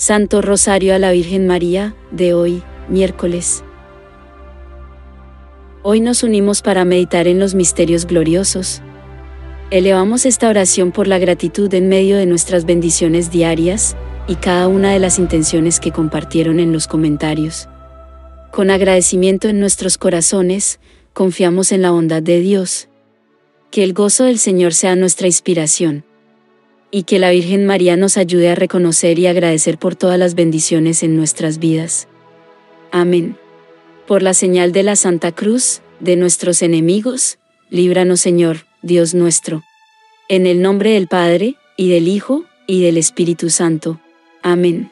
Santo Rosario a la Virgen María, de hoy, miércoles. Hoy nos unimos para meditar en los misterios gloriosos. Elevamos esta oración por la gratitud en medio de nuestras bendiciones diarias, y cada una de las intenciones que compartieron en los comentarios. Con agradecimiento en nuestros corazones, confiamos en la bondad de Dios. Que el gozo del Señor sea nuestra inspiración. Y que la Virgen María nos ayude a reconocer y agradecer por todas las bendiciones en nuestras vidas. Amén. Por la señal de la Santa Cruz, de nuestros enemigos, líbranos Señor, Dios nuestro. En el nombre del Padre, y del Hijo, y del Espíritu Santo. Amén.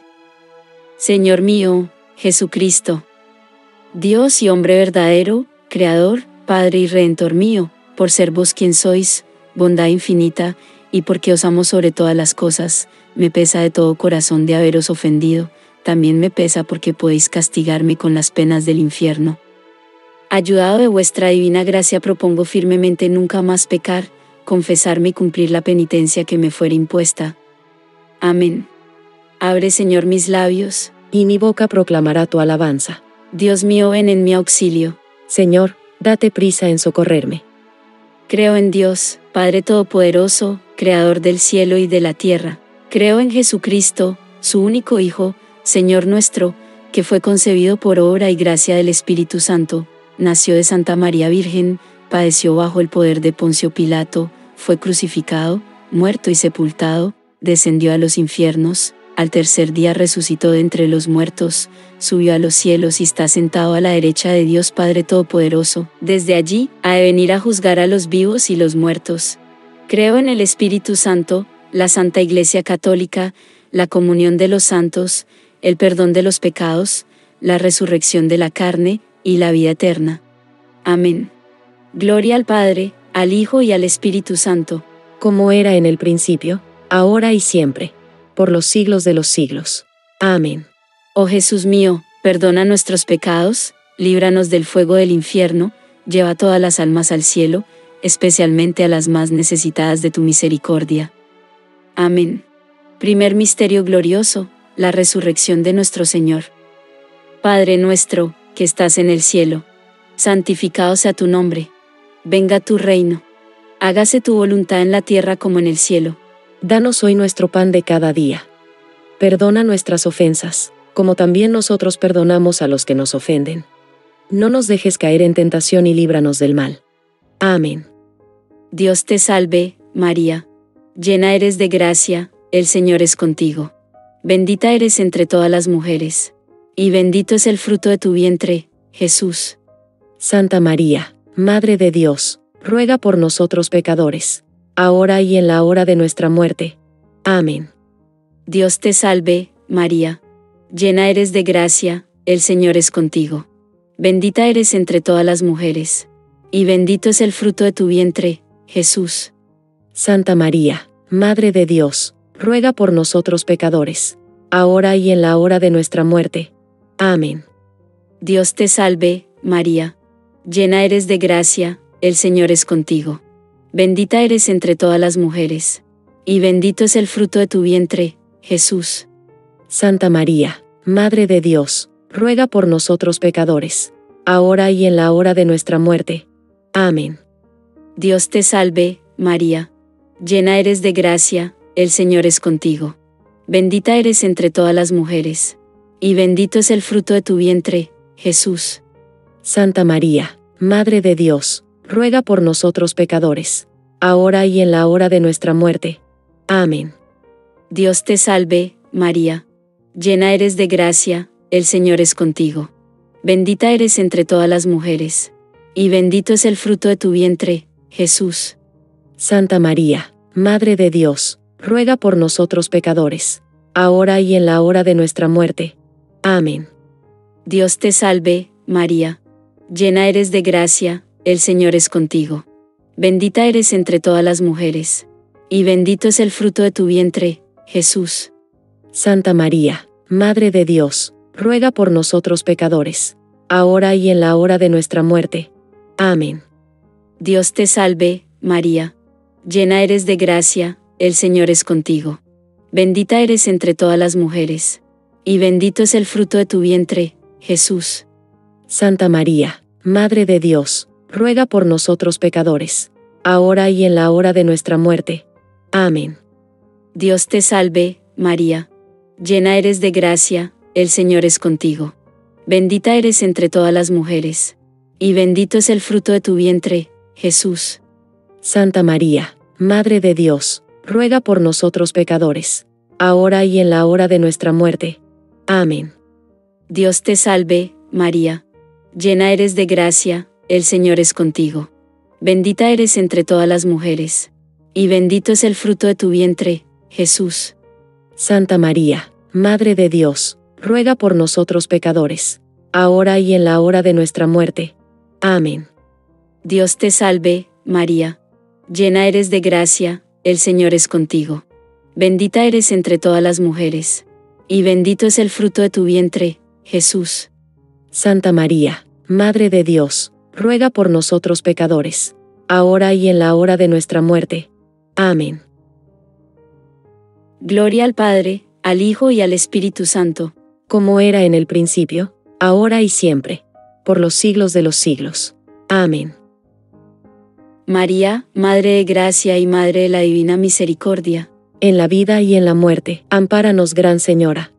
Señor mío, Jesucristo, Dios y hombre verdadero, Creador, Padre y Redentor mío, por ser vos quien sois, bondad infinita, y porque os amo sobre todas las cosas, me pesa de todo corazón de haberos ofendido, también me pesa porque podéis castigarme con las penas del infierno. Ayudado de vuestra divina gracia propongo firmemente nunca más pecar, confesarme y cumplir la penitencia que me fuere impuesta. Amén. Abre Señor mis labios, y mi boca proclamará tu alabanza. Dios mío, ven en mi auxilio. Señor, date prisa en socorrerme. Creo en Dios, Padre Todopoderoso, Creador del cielo y de la tierra. Creo en Jesucristo, su único Hijo, Señor nuestro, que fue concebido por obra y gracia del Espíritu Santo, nació de Santa María Virgen, padeció bajo el poder de Poncio Pilato, fue crucificado, muerto y sepultado, descendió a los infiernos, al tercer día resucitó de entre los muertos, subió a los cielos y está sentado a la derecha de Dios Padre Todopoderoso. Desde allí, ha de venir a juzgar a los vivos y los muertos. Creo en el Espíritu Santo, la Santa Iglesia Católica, la comunión de los santos, el perdón de los pecados, la resurrección de la carne, y la vida eterna. Amén. Gloria al Padre, al Hijo y al Espíritu Santo. Como era en el principio, ahora y siempre, por los siglos de los siglos. Amén. Oh Jesús mío, perdona nuestros pecados, líbranos del fuego del infierno, lleva todas las almas al cielo, especialmente a las más necesitadas de tu misericordia. Amén. Primer misterio glorioso, la resurrección de nuestro Señor. Padre nuestro, que estás en el cielo, santificado sea tu nombre. Venga tu reino. Hágase tu voluntad en la tierra como en el cielo. Danos hoy nuestro pan de cada día. Perdona nuestras ofensas, como también nosotros perdonamos a los que nos ofenden. No nos dejes caer en tentación y líbranos del mal. Amén. Dios te salve, María. Llena eres de gracia, el Señor es contigo. Bendita eres entre todas las mujeres. Y bendito es el fruto de tu vientre, Jesús. Santa María, Madre de Dios, ruega por nosotros pecadores, ahora y en la hora de nuestra muerte. Amén. Dios te salve, María. Llena eres de gracia, el Señor es contigo. Bendita eres entre todas las mujeres. Y bendito es el fruto de tu vientre, Jesús. Santa María, Madre de Dios, ruega por nosotros pecadores, ahora y en la hora de nuestra muerte. Amén. Dios te salve, María. Llena eres de gracia, el Señor es contigo. Bendita eres entre todas las mujeres. Y bendito es el fruto de tu vientre, Jesús. Santa María, Madre de Dios, ruega por nosotros pecadores, ahora y en la hora de nuestra muerte. Amén. Dios te salve, María. Llena eres de gracia, el Señor es contigo. Bendita eres entre todas las mujeres. Y bendito es el fruto de tu vientre, Jesús. Santa María, Madre de Dios, ruega por nosotros pecadores, ahora y en la hora de nuestra muerte. Amén. Dios te salve, María. Llena eres de gracia, el Señor es contigo. Bendita eres entre todas las mujeres. Y bendito es el fruto de tu vientre, Jesús. Santa María, Madre de Dios, ruega por nosotros pecadores, ahora y en la hora de nuestra muerte. Amén. Dios te salve, María. Llena eres de gracia, el Señor es contigo. Bendita eres entre todas las mujeres. Y bendito es el fruto de tu vientre, Jesús. Santa María, Madre de Dios, ruega por nosotros pecadores, ahora y en la hora de nuestra muerte. Amén. Dios te salve, María. Llena eres de gracia, el Señor es contigo. Bendita eres entre todas las mujeres. y bendito es el fruto de tu vientre, Jesús. Santa María, Madre de Dios, ruega por nosotros pecadores, ahora y en la hora de nuestra muerte. Amén. Dios te salve, María. Llena eres de gracia, el Señor es contigo. Bendita eres entre todas las mujeres, y bendito es el fruto de tu vientre, Jesús. Santa María, Madre de Dios, ruega por nosotros pecadores, ahora y en la hora de nuestra muerte. Amén. Dios te salve, María. Llena eres de gracia, el Señor es contigo. Bendita eres entre todas las mujeres, y bendito es el fruto de tu vientre, Jesús. Santa María, Madre de Dios, ruega por nosotros pecadores, ahora y en la hora de nuestra muerte. Amén. Dios te salve, María. Llena eres de gracia, el Señor es contigo. Bendita eres entre todas las mujeres, y bendito es el fruto de tu vientre, Jesús. Santa María, Madre de Dios, ruega por nosotros pecadores, ahora y en la hora de nuestra muerte. Amén. Gloria al Padre, al Hijo y al Espíritu Santo, como era en el principio, ahora y siempre, por los siglos de los siglos. Amén. María, Madre de Gracia y Madre de la Divina Misericordia, en la vida y en la muerte, ampáranos, Gran Señora.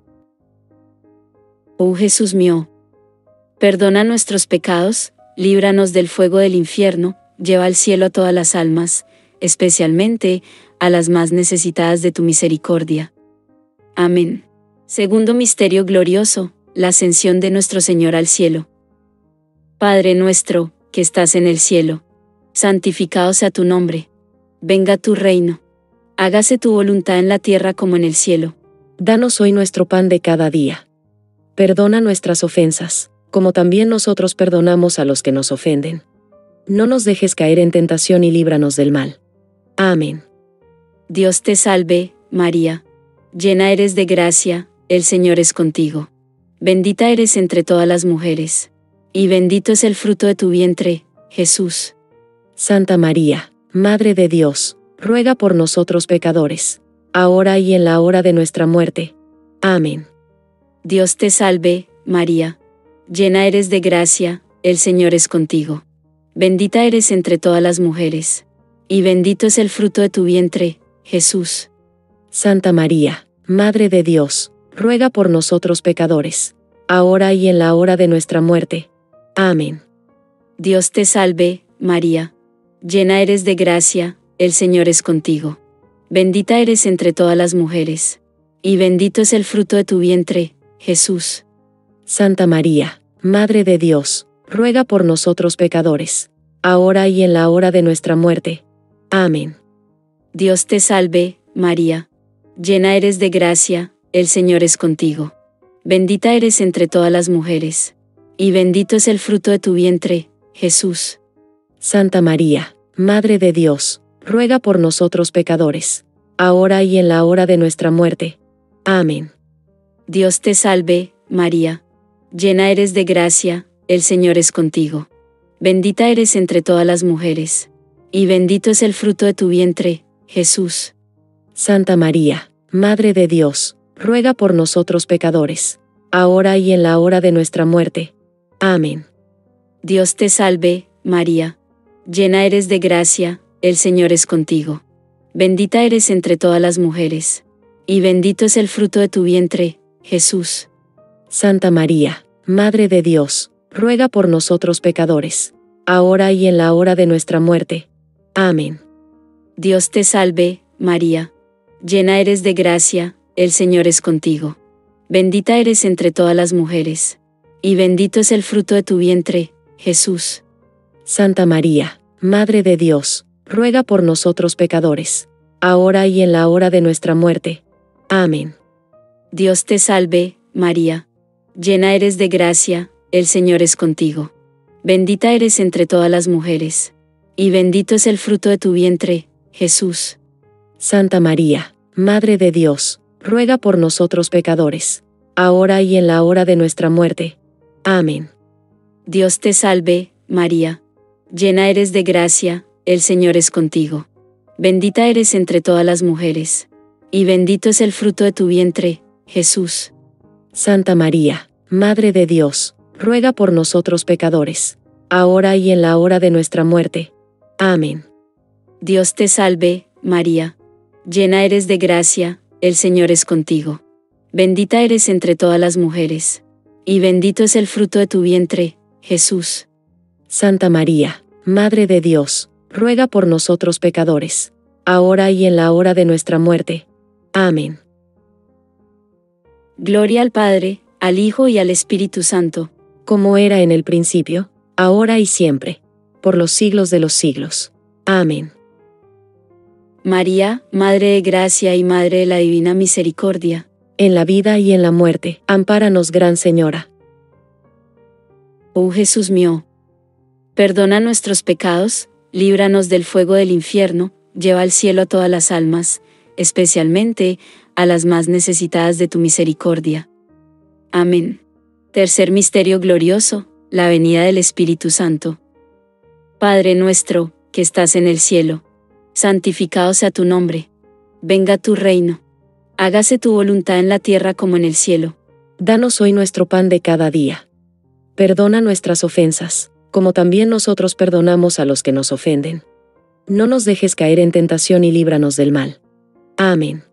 Oh Jesús mío, perdona nuestros pecados, líbranos del fuego del infierno, lleva al cielo a todas las almas, especialmente a las más necesitadas de tu misericordia. Amén. Segundo misterio glorioso, la ascensión de nuestro Señor al cielo. Padre nuestro, que estás en el cielo, santificado sea tu nombre. Venga tu reino. Hágase tu voluntad en la tierra como en el cielo. Danos hoy nuestro pan de cada día. Perdona nuestras ofensas, como también nosotros perdonamos a los que nos ofenden. No nos dejes caer en tentación y líbranos del mal. Amén. Dios te salve, María. Llena eres de gracia, el Señor es contigo. Bendita eres entre todas las mujeres, y bendito es el fruto de tu vientre, Jesús. Santa María, Madre de Dios, ruega por nosotros pecadores, ahora y en la hora de nuestra muerte. Amén. Dios te salve, María. Llena eres de gracia, el Señor es contigo. Bendita eres entre todas las mujeres, y bendito es el fruto de tu vientre, Jesús. Santa María, Madre de Dios, ruega por nosotros pecadores, ahora y en la hora de nuestra muerte. Amén. Dios te salve, María. Llena eres de gracia, el Señor es contigo. Bendita eres entre todas las mujeres, y bendito es el fruto de tu vientre, Jesús. Santa María, Madre de Dios, ruega por nosotros pecadores, ahora y en la hora de nuestra muerte. Amén. Dios te salve, María. Llena eres de gracia, el Señor es contigo. Bendita eres entre todas las mujeres, y bendito es el fruto de tu vientre, Jesús. Santa María, Madre de Dios, ruega por nosotros pecadores, ahora y en la hora de nuestra muerte. Amén. Dios te salve, María. Llena eres de gracia, el Señor es contigo. Bendita eres entre todas las mujeres, y bendito es el fruto de tu vientre, Jesús. Santa María, Madre de Dios, ruega por nosotros pecadores, ahora y en la hora de nuestra muerte. Amén. Dios te salve, María. Llena eres de gracia, el Señor es contigo. Bendita eres entre todas las mujeres, y bendito es el fruto de tu vientre, Jesús. Santa María, Madre de Dios, ruega por nosotros pecadores, ahora y en la hora de nuestra muerte. Amén. Dios te salve, María. Llena eres de gracia, el Señor es contigo. Bendita eres entre todas las mujeres, y bendito es el fruto de tu vientre, Jesús. Santa María, Madre de Dios, ruega por nosotros pecadores, ahora y en la hora de nuestra muerte. Amén. Dios te salve, María. Llena eres de gracia, el Señor es contigo. Bendita eres entre todas las mujeres, y bendito es el fruto de tu vientre, Jesús. Santa María, Madre de Dios, ruega por nosotros pecadores, ahora y en la hora de nuestra muerte. Amén. Dios te salve, María. Llena eres de gracia, el Señor es contigo. Bendita eres entre todas las mujeres, y bendito es el fruto de tu vientre, Jesús. Santa María, Madre de Dios, ruega por nosotros pecadores, ahora y en la hora de nuestra muerte. Amén. Dios te salve, María. Llena eres de gracia, el Señor es contigo. Bendita eres entre todas las mujeres, y bendito es el fruto de tu vientre, Jesús. Santa María, Madre de Dios, ruega por nosotros pecadores, ahora y en la hora de nuestra muerte. Amén. Gloria al Padre, al Hijo y al Espíritu Santo, como era en el principio, ahora y siempre, por los siglos de los siglos. Amén. María, Madre de Gracia y Madre de la Divina Misericordia, en la vida y en la muerte, ampáranos, Gran Señora. Oh Jesús mío, perdona nuestros pecados, líbranos del fuego del infierno, lleva al cielo a todas las almas, especialmente a las más necesitadas de tu misericordia. Amén. Tercer misterio glorioso, la venida del Espíritu Santo. Padre nuestro, que estás en el cielo, santificado sea tu nombre. Venga tu reino. Hágase tu voluntad en la tierra como en el cielo. Danos hoy nuestro pan de cada día. Perdona nuestras ofensas, como también nosotros perdonamos a los que nos ofenden. No nos dejes caer en tentación y líbranos del mal. Amén.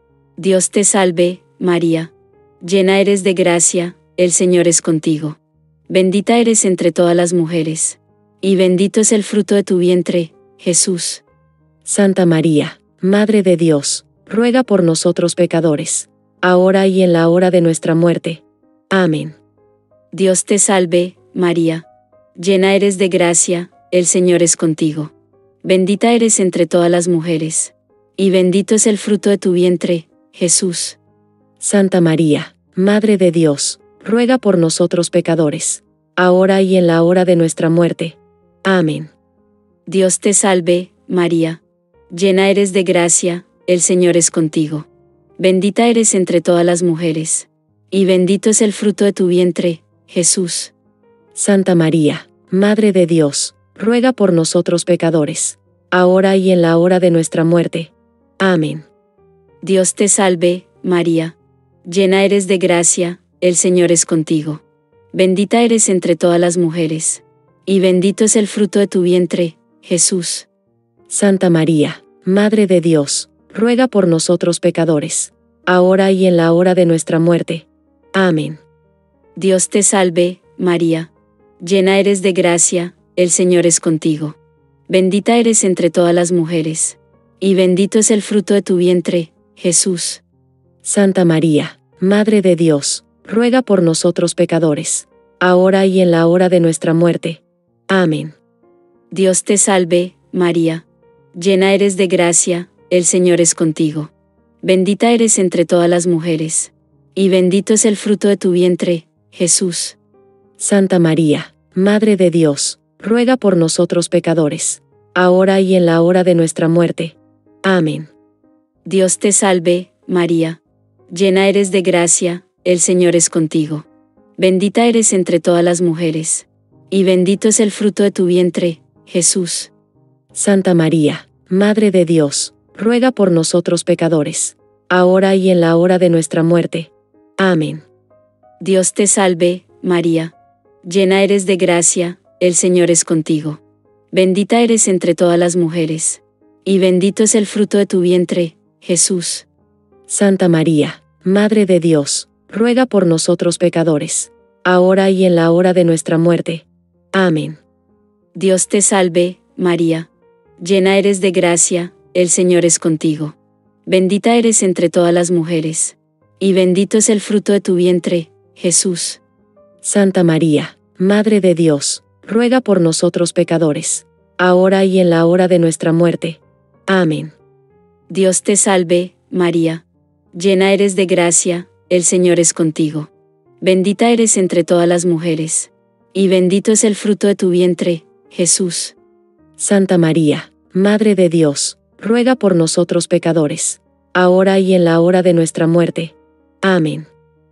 Dios te salve, María. Llena eres de gracia, el Señor es contigo. Bendita eres entre todas las mujeres, y bendito es el fruto de tu vientre, Jesús. Santa María, Madre de Dios, ruega por nosotros pecadores, ahora y en la hora de nuestra muerte. Amén. Dios te salve, María. Llena eres de gracia, el Señor es contigo. Bendita eres entre todas las mujeres, y bendito es el fruto de tu vientre, Jesús. Santa María, Madre de Dios, ruega por nosotros pecadores, ahora y en la hora de nuestra muerte. Amén. Dios te salve, María. Llena eres de gracia, el Señor es contigo. Bendita eres entre todas las mujeres, y bendito es el fruto de tu vientre, Jesús. Santa María, Madre de Dios, ruega por nosotros pecadores, ahora y en la hora de nuestra muerte. Amén. Dios te salve, María. Llena eres de gracia, el Señor es contigo. Bendita eres entre todas las mujeres, y bendito es el fruto de tu vientre, Jesús. Santa María, Madre de Dios, ruega por nosotros pecadores, ahora y en la hora de nuestra muerte. Amén. Dios te salve, María. Llena eres de gracia, el Señor es contigo. Bendita eres entre todas las mujeres, y bendito es el fruto de tu vientre, Jesús. Santa María, Madre de Dios, ruega por nosotros pecadores, ahora y en la hora de nuestra muerte. Amén. Dios te salve, María. Llena eres de gracia, el Señor es contigo. Bendita eres entre todas las mujeres, y bendito es el fruto de tu vientre, Jesús. Santa María, Madre de Dios, ruega por nosotros pecadores, ahora y en la hora de nuestra muerte. Amén. Dios te salve, María. Llena eres de gracia, el Señor es contigo. Bendita eres entre todas las mujeres, y bendito es el fruto de tu vientre, Jesús. Santa María, Madre de Dios, ruega por nosotros pecadores, ahora y en la hora de nuestra muerte. Amén. Dios te salve, María. Llena eres de gracia, el Señor es contigo. Bendita eres entre todas las mujeres, y bendito es el fruto de tu vientre, Jesús. Santa María, Madre de Dios, ruega por nosotros pecadores, ahora y en la hora de nuestra muerte. Amén. Dios te salve, María. Llena eres de gracia, el Señor es contigo. Bendita eres entre todas las mujeres, y bendito es el fruto de tu vientre, Jesús. Santa María, Madre de Dios, ruega por nosotros pecadores, ahora y en la hora de nuestra muerte. Amén. Dios te salve, María. Llena eres de gracia, el Señor es contigo. Bendita eres entre todas las mujeres, y bendito es el fruto de tu vientre, Jesús. Santa María, Madre de Dios, ruega por nosotros pecadores, ahora y en la hora de nuestra muerte. Amén.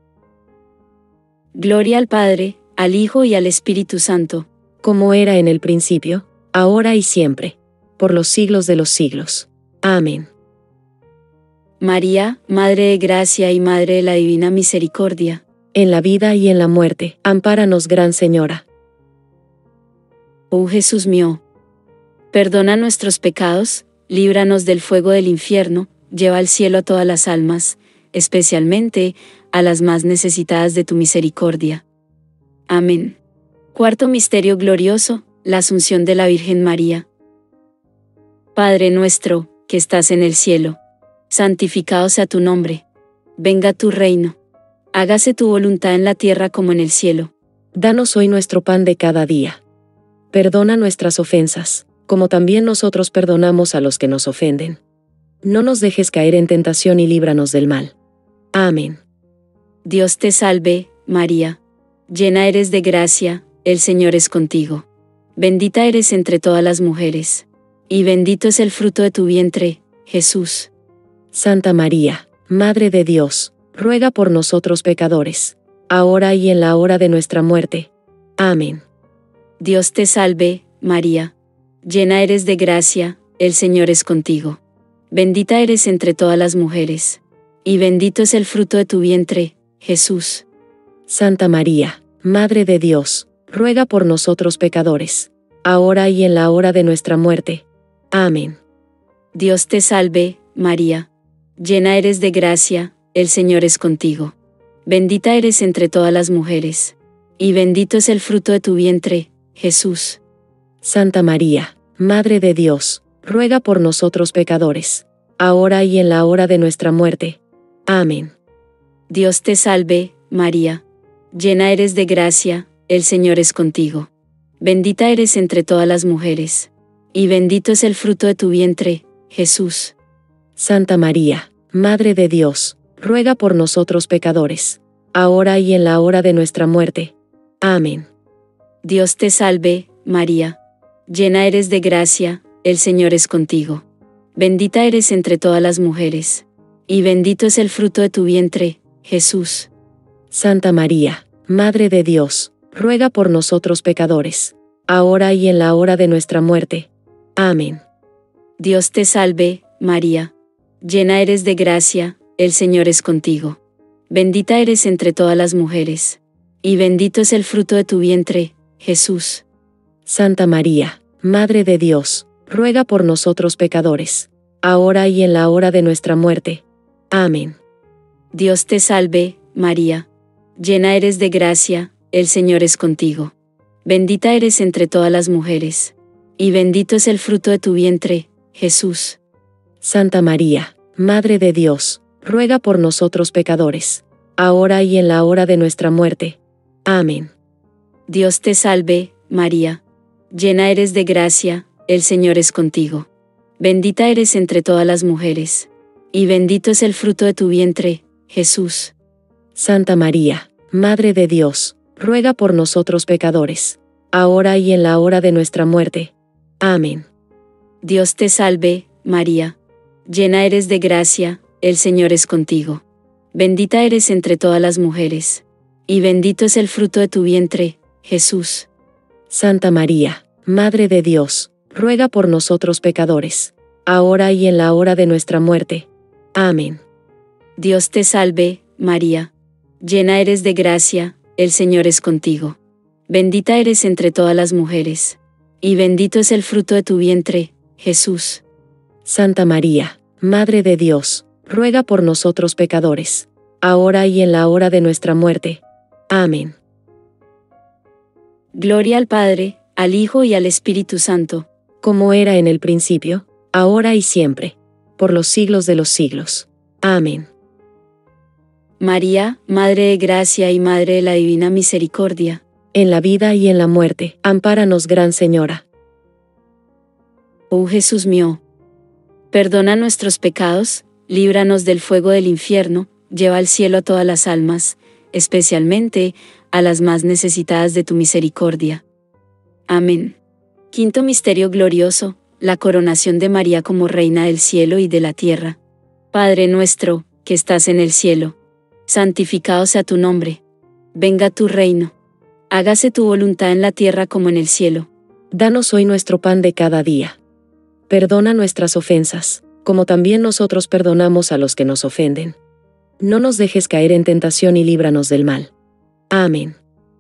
Gloria al Padre, al Hijo y al Espíritu Santo, como era en el principio, ahora y siempre, por los siglos de los siglos. Amén. María, Madre de Gracia y Madre de la Divina Misericordia, en la vida y en la muerte, ampáranos, Gran Señora. Oh Jesús mío, perdona nuestros pecados, líbranos del fuego del infierno, lleva al cielo a todas las almas, especialmente a las más necesitadas de tu misericordia. Amén. Cuarto misterio glorioso, la Asunción de la Virgen María. Padre nuestro, que estás en el cielo, santificado sea tu nombre. Venga tu reino. Hágase tu voluntad en la tierra como en el cielo. Danos hoy nuestro pan de cada día. Perdona nuestras ofensas, como también nosotros perdonamos a los que nos ofenden. No nos dejes caer en tentación y líbranos del mal. Amén. Dios te salve, María. Llena eres de gracia, el Señor es contigo. Bendita eres entre todas las mujeres. Y bendito es el fruto de tu vientre, Jesús. Santa María, Madre de Dios, ruega por nosotros pecadores, ahora y en la hora de nuestra muerte. Amén. Dios te salve, María. Llena eres de gracia, el Señor es contigo. Bendita eres entre todas las mujeres. Y bendito es el fruto de tu vientre, Jesús. Santa María, Madre de Dios, ruega por nosotros pecadores, ahora y en la hora de nuestra muerte. Amén. Dios te salve, María. Llena eres de gracia, el Señor es contigo. Bendita eres entre todas las mujeres. Y bendito es el fruto de tu vientre, Jesús. Santa María, Madre de Dios, ruega por nosotros pecadores, ahora y en la hora de nuestra muerte. Amén. Dios te salve, María. Llena eres de gracia, el Señor es contigo. Bendita eres entre todas las mujeres. Y bendito es el fruto de tu vientre, Jesús. Santa María, Madre de Dios, ruega por nosotros pecadores, ahora y en la hora de nuestra muerte. Amén. Dios te salve, María. Llena eres de gracia, el Señor es contigo. Bendita eres entre todas las mujeres. Y bendito es el fruto de tu vientre, Jesús. Santa María, Madre de Dios, ruega por nosotros pecadores, ahora y en la hora de nuestra muerte. Amén. Dios te salve, María. Llena eres de gracia, el Señor es contigo. Bendita eres entre todas las mujeres. Y bendito es el fruto de tu vientre, Jesús. Santa María, Madre de Dios, ruega por nosotros pecadores, ahora y en la hora de nuestra muerte. Amén. Dios te salve, María. Llena eres de gracia, el Señor es contigo. Bendita eres entre todas las mujeres. Y bendito es el fruto de tu vientre, Jesús. Santa María, Madre de Dios, ruega por nosotros pecadores, ahora y en la hora de nuestra muerte. Amén. Dios te salve, María. Llena eres de gracia, el Señor es contigo. Bendita eres entre todas las mujeres. Y bendito es el fruto de tu vientre, Jesús. Santa María, Madre de Dios, ruega por nosotros pecadores, ahora y en la hora de nuestra muerte. Amén. Dios te salve, María. Llena eres de gracia, el Señor es contigo. Bendita eres entre todas las mujeres. Y bendito es el fruto de tu vientre, Jesús. Santa María, Madre de Dios, ruega por nosotros pecadores, ahora y en la hora de nuestra muerte. Amén. Dios te salve, María. Llena eres de gracia, el Señor es contigo. Bendita eres entre todas las mujeres. Y bendito es el fruto de tu vientre, Jesús. Santa María, Madre de Dios, ruega por nosotros pecadores, ahora y en la hora de nuestra muerte. Amén. Gloria al Padre, al Hijo y al Espíritu Santo, como era en el principio, ahora y siempre, por los siglos de los siglos. Amén. María, Madre de Gracia y Madre de la Divina Misericordia, en la vida y en la muerte, ampáranos, Gran Señora. Oh Jesús mío, perdona nuestros pecados, líbranos del fuego del infierno, lleva al cielo a todas las almas, especialmente a las más necesitadas de tu misericordia. Amén. Quinto misterio glorioso, la coronación de María como Reina del cielo y de la tierra. Padre nuestro, que estás en el cielo, santificado sea tu nombre. Venga tu reino. Hágase tu voluntad en la tierra como en el cielo. Danos hoy nuestro pan de cada día. Perdona nuestras ofensas, como también nosotros perdonamos a los que nos ofenden. No nos dejes caer en tentación y líbranos del mal. Amén.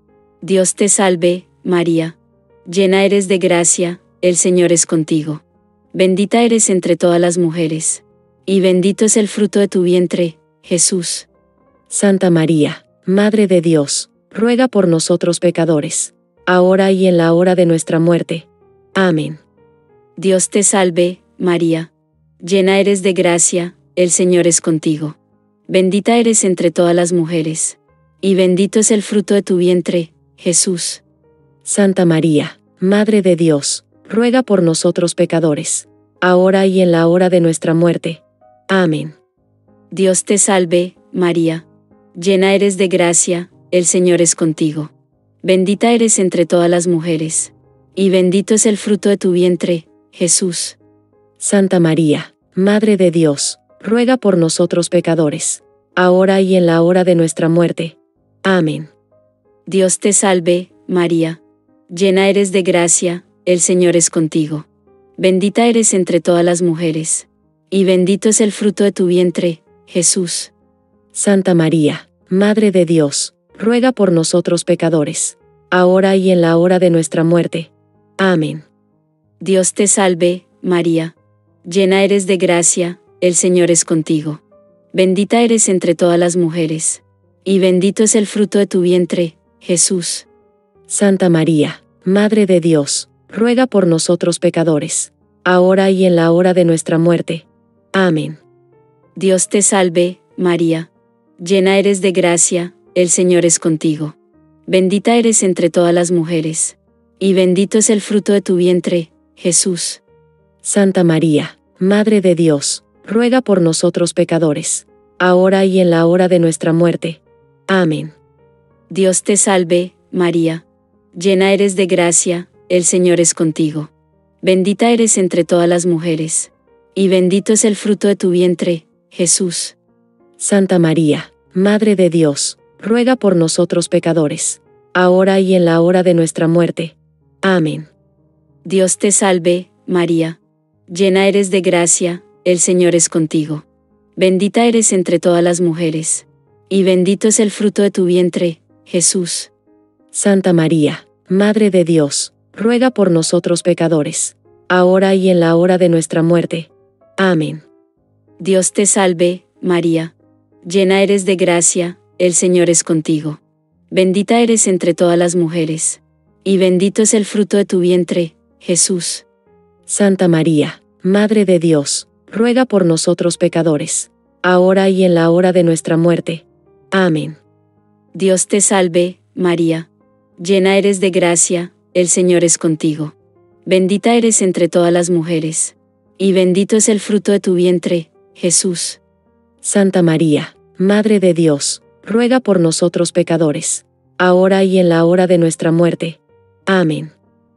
Dios te salve, María. Llena eres de gracia, el Señor es contigo. Bendita eres entre todas las mujeres. Y bendito es el fruto de tu vientre, Jesús. Santa María, Madre de Dios, ruega por nosotros pecadores, ahora y en la hora de nuestra muerte. Amén. Dios te salve, María. Llena eres de gracia, el Señor es contigo. Bendita eres entre todas las mujeres. Y bendito es el fruto de tu vientre, Jesús. Santa María, Madre de Dios, ruega por nosotros pecadores, ahora y en la hora de nuestra muerte. Amén. Dios te salve, María. Llena eres de gracia, el Señor es contigo. Bendita eres entre todas las mujeres. Y bendito es el fruto de tu vientre, Jesús. Santa María, Madre de Dios, ruega por nosotros pecadores, ahora y en la hora de nuestra muerte. Amén. Dios te salve, María. Llena eres de gracia, el Señor es contigo. Bendita eres entre todas las mujeres. Y bendito es el fruto de tu vientre, Jesús. Santa María, Madre de Dios, ruega por nosotros pecadores, ahora y en la hora de nuestra muerte. Amén. Dios te salve, María. Llena eres de gracia, el Señor es contigo. Bendita eres entre todas las mujeres. Y bendito es el fruto de tu vientre, Jesús. Santa María, Madre de Dios, ruega por nosotros pecadores, ahora y en la hora de nuestra muerte. Amén. Dios te salve, María. Llena eres de gracia, el Señor es contigo. Bendita eres entre todas las mujeres. Y bendito es el fruto de tu vientre, Jesús. Santa María, Madre de Dios, ruega por nosotros pecadores, ahora y en la hora de nuestra muerte. Amén. Dios te salve, María. Llena eres de gracia, el Señor es contigo. Bendita eres entre todas las mujeres. Y bendito es el fruto de tu vientre, Jesús. Santa María, Madre de Dios, ruega por nosotros pecadores, ahora y en la hora de nuestra muerte. Amén. Dios te salve, María. Llena eres de gracia, el Señor es contigo. Bendita eres entre todas las mujeres. Y bendito es el fruto de tu vientre, Jesús. Santa María, Madre de Dios, ruega por nosotros pecadores, ahora y en la hora de nuestra muerte. Amén. Dios te salve, María. Llena eres de gracia, el Señor es contigo. Bendita eres entre todas las mujeres. Y bendito es el fruto de tu vientre, Jesús. Santa María, Madre de Dios, ruega por nosotros pecadores, ahora y en la hora de nuestra muerte. Amén. Dios te salve, María. Llena eres de gracia, el Señor es contigo. Bendita eres entre todas las mujeres. Y bendito es el fruto de tu vientre, Jesús. Santa María, Madre de Dios, ruega por nosotros pecadores, ahora y en la hora de nuestra muerte. Amén.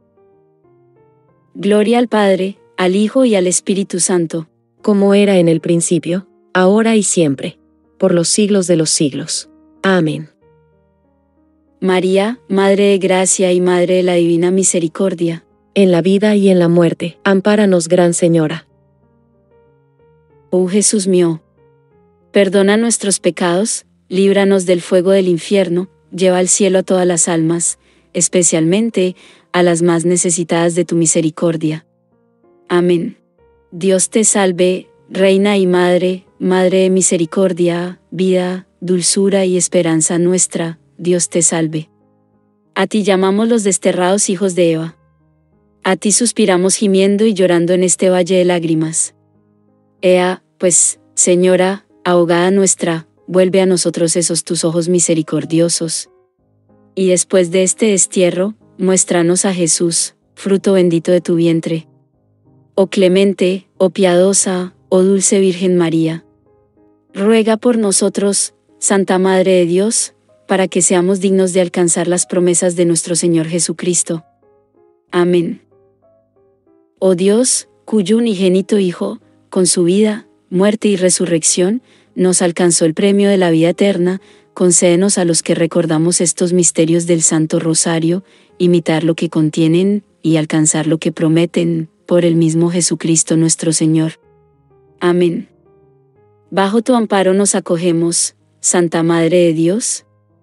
Gloria al Padre, al Hijo y al Espíritu Santo, como era en el principio, ahora y siempre, por los siglos de los siglos. Amén. María, Madre de Gracia y Madre de la Divina Misericordia, en la vida y en la muerte, ampáranos, Gran Señora. Oh Jesús mío, perdona nuestros pecados, líbranos del fuego del infierno, lleva al cielo a todas las almas, especialmente a las más necesitadas de tu misericordia. Amén. Dios te salve, Reina y Madre, Madre de misericordia, vida, dulzura y esperanza nuestra, Dios te salve. A ti llamamos los desterrados hijos de Eva. A ti suspiramos gimiendo y llorando en este valle de lágrimas. Ea, pues, Señora, ahogada nuestra, vuelve a nosotros esos tus ojos misericordiosos. Y después de este destierro, muéstranos a Jesús, fruto bendito de tu vientre. Oh clemente, oh piadosa, oh dulce Virgen María. Ruega por nosotros, Santa Madre de Dios, para que seamos dignos de alcanzar las promesas de nuestro Señor Jesucristo. Amén. Oh Dios, cuyo unigénito Hijo, con su vida, muerte y resurrección, nos alcanzó el premio de la vida eterna, concédenos a los que recordamos estos misterios del Santo Rosario, imitar lo que contienen, y alcanzar lo que prometen, por el mismo Jesucristo nuestro Señor. Amén. Bajo tu amparo nos acogemos, Santa Madre de Dios.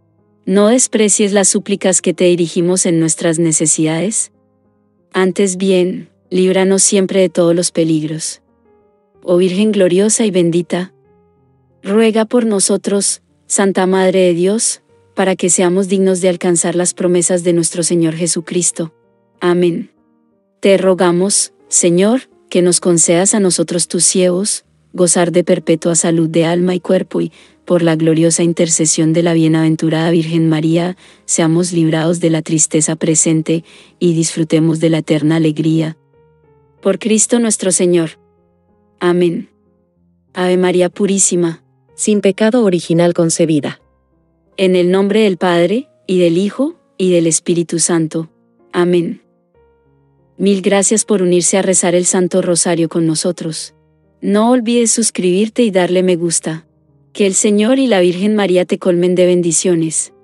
No desprecies las súplicas que te dirigimos en nuestras necesidades. Antes bien, líbranos siempre de todos los peligros. Oh Virgen gloriosa y bendita, ruega por nosotros, Santa Madre de Dios, para que seamos dignos de alcanzar las promesas de nuestro Señor Jesucristo. Amén. Te rogamos, Señor, que nos concedas a nosotros tus siervos, gozar de perpetua salud de alma y cuerpo y, por la gloriosa intercesión de la bienaventurada Virgen María, seamos librados de la tristeza presente y disfrutemos de la eterna alegría. Por Cristo nuestro Señor. Amén. Ave María Purísima, sin pecado original concebida. En el nombre del Padre, y del Hijo, y del Espíritu Santo. Amén. Mil gracias por unirse a rezar el Santo Rosario con nosotros. No olvides suscribirte y darle me gusta. Que el Señor y la Virgen María te colmen de bendiciones.